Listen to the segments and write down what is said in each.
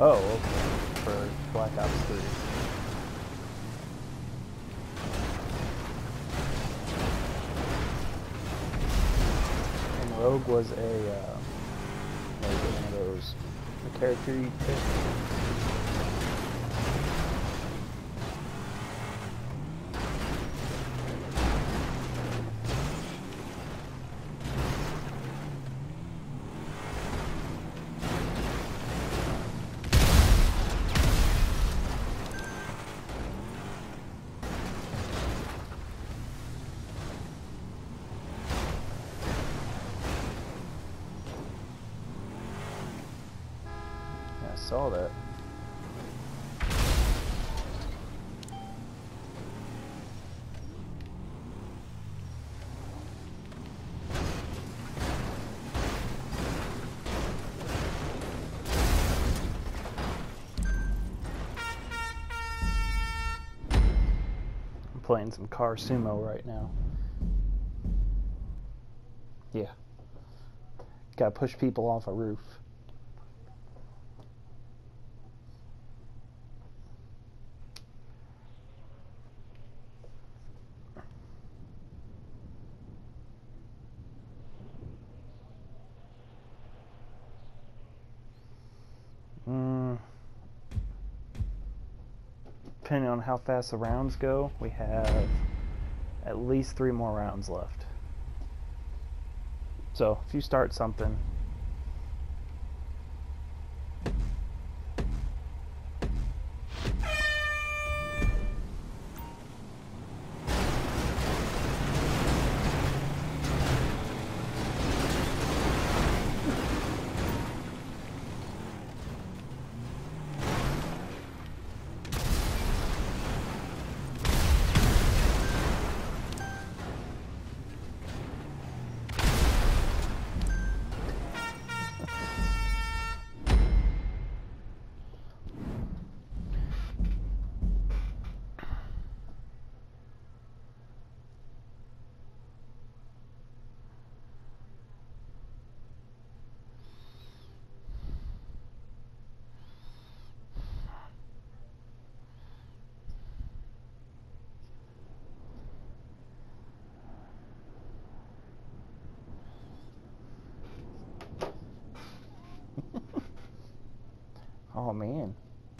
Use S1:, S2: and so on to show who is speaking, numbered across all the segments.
S1: Oh, okay. For Black Ops 3. And Rogue was one of those, a character you pick. I saw that. I'm playing some Car Sumo right now. Yeah. Gotta push people off a roof. Depending on how fast the rounds go, we have at least 3 more rounds left. So if you start something, oh man.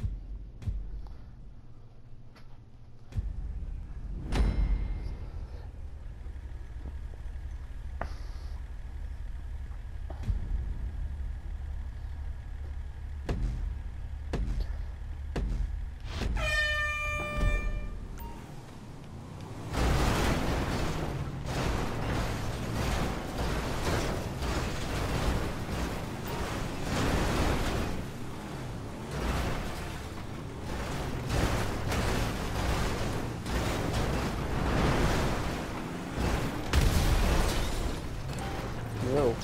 S1: Yo.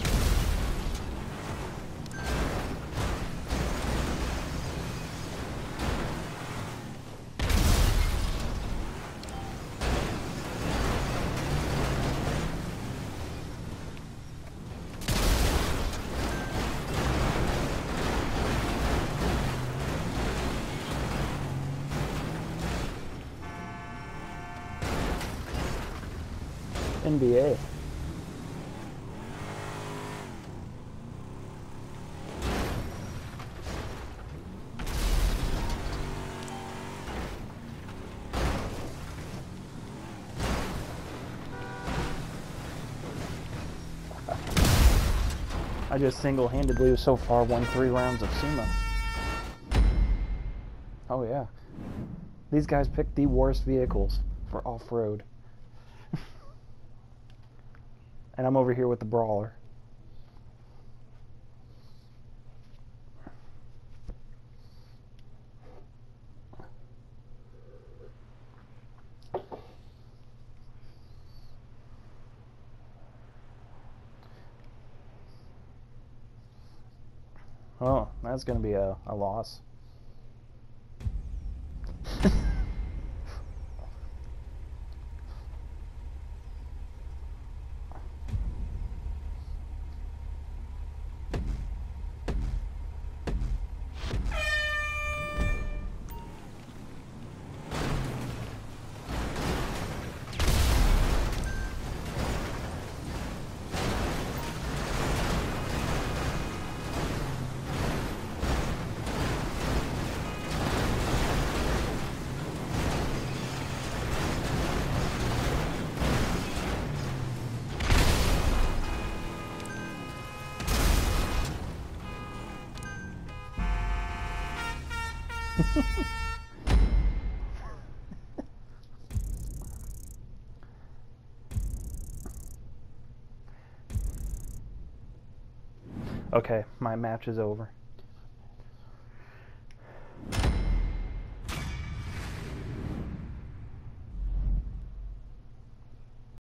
S1: NBA. I just single-handedly so far won 3 rounds of sumo. Oh yeah. These guys picked the worst vehicles for off-road. And I'm over here with the brawler. Oh, that's going to be a loss. Okay, my match is over.